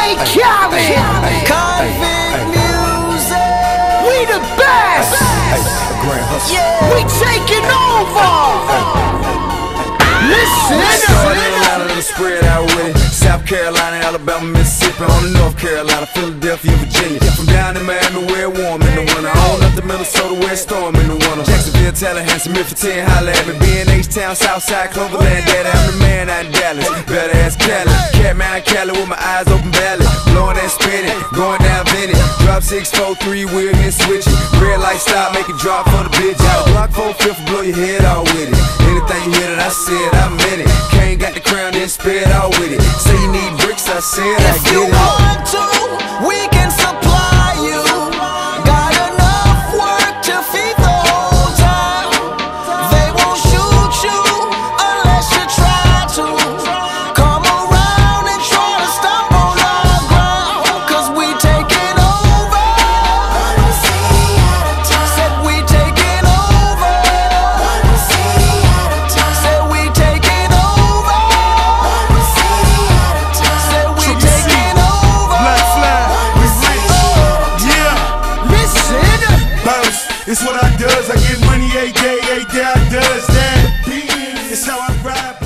Khaled. Convict music. We the best. We taking over. Listen. Spread out with it. South Carolina, Alabama, Mississippi, on the North Carolina, Philadelphia, Virginia. From down in Miami where it warm in the winter, on up to Minnesota where it storm in the winter. Jacksonville, Tallahassee, Memphis, 10, holla at me. Being H-Town, Southside, Cloverland, daddy, I'm the man out in Dallas. Better ask Cali, Catman, Cali with my eyes open valley. Blowing and spinning, going down Vinny. Drop 6, 4, 3, wheel here switching. Red light stop, make it drop for the bitch. Out of Block 4, 5th, blow your head all with it. Anything you hear that I said, I meant it. Kane got the crown, then spit all with it. Say you need bricks, I said I If get you it. want to, we can supply you. Got enough work to feed the whole town. They won't shoot you unless you try to. Come around and try to stop on our ground, 'cause we taking over. Said we taking over. Said we taking over. Said we taking over. Black flag, we rich, yeah. Listen. Bounce, it's what I does. I get money 8 day I does that. It's how I ride.